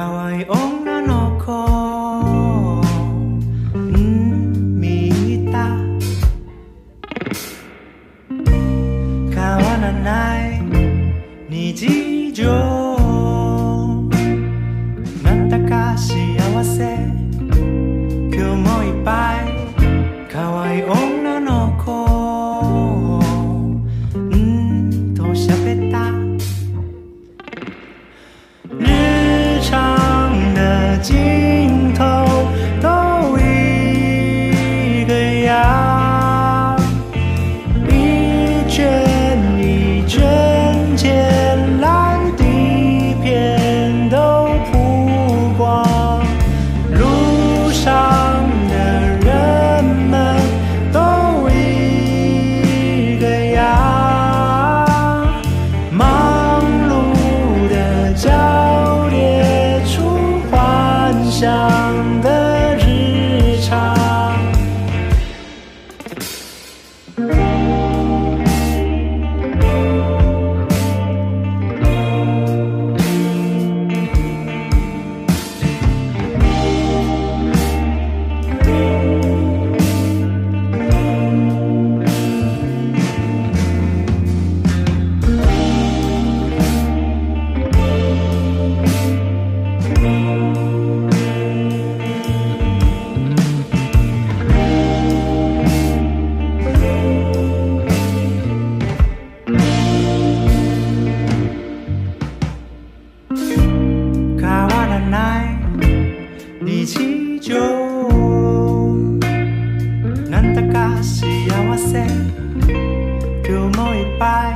可愛い女の子、見た変わらない日常、なんだか幸せ今日もいっぱい可愛い女の子と喋った日常的尽头都一个样，一卷一卷浅蓝底片都曝光，路上的人们都一个样，忙碌的交叠出幻想的日常。変わらない日常、なんだか幸せ今日もいっぱい